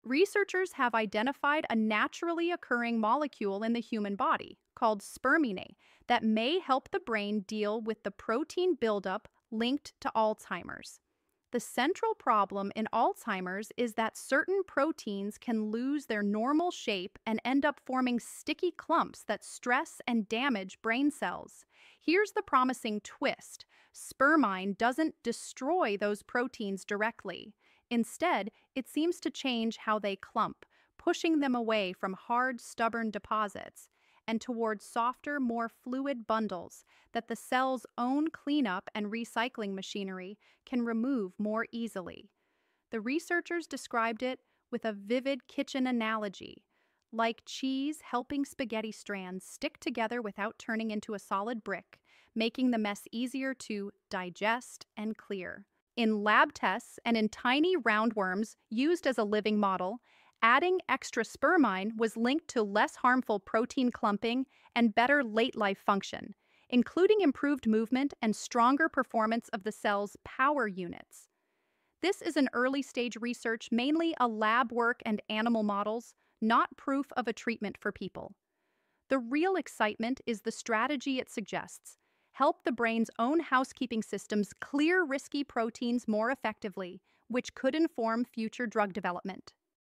Researchers have identified a naturally occurring molecule in the human body called spermine that may help the brain deal with the protein buildup linked to Alzheimer's. The central problem in Alzheimer's is that certain proteins can lose their normal shape and end up forming sticky clumps that stress and damage brain cells. Here's the promising twist: spermine doesn't destroy those proteins directly. Instead, it seems to change how they clump, pushing them away from hard, stubborn deposits and towards softer, more fluid bundles that the cell's own cleanup and recycling machinery can remove more easily. The researchers described it with a vivid kitchen analogy, like cheese helping spaghetti strands stick together without turning into a solid brick, making the mess easier to digest and clear. In lab tests and in tiny roundworms used as a living model, adding extra spermine was linked to less harmful protein clumping and better late-life function, including improved movement and stronger performance of the cell's power units. This is an early-stage research, mainly a lab work and animal models, not proof of a treatment for people. The real excitement is the strategy it suggests: help the brain's own housekeeping systems clear risky proteins more effectively, which could inform future drug development.